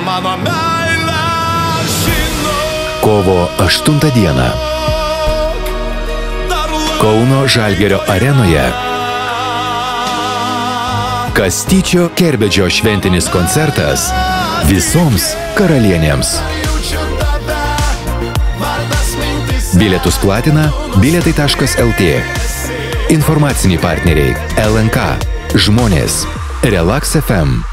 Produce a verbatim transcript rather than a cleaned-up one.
mano meilę žino. Kovo aštuntą dieną Kauno Žalgirio arenoje Kastyčio Kerbedžio šventinis koncertas visoms karalienėms. Bilietus platina bilietai taškas el tė. Informaciniai partneriai L N K, Žmonės, Relax F M.